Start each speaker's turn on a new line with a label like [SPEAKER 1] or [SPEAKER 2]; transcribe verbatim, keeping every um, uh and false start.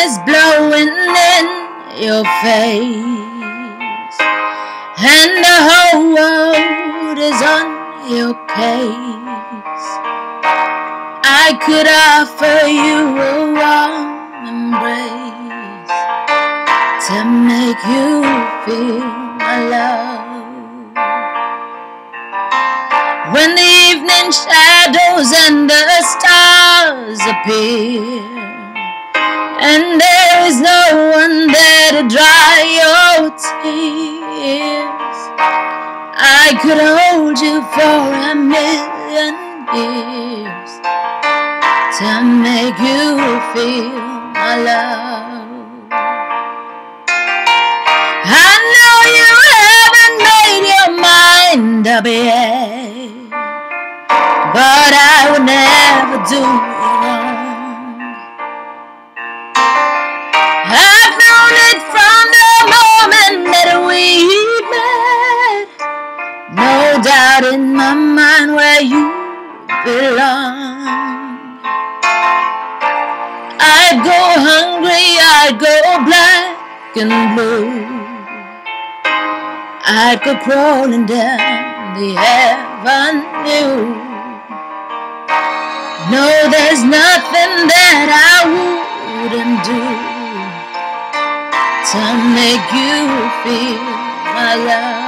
[SPEAKER 1] is blowing in your face, and the whole world is on your case. I could offer you a warm embrace to make you feel my love. When the evening shadows and the stars appear, and there is no one there to dry your tears, I could hold you for a million years to make you feel my love. I know you haven't made your mind up yet, but I would never do you wrong. I've known it from the moment that we met, no doubt in my mind where you belong. I'd go hungry, I'd go black and blue, I'd go crawling down the avenue. No, there's nothing that I wouldn't do to make you feel my love.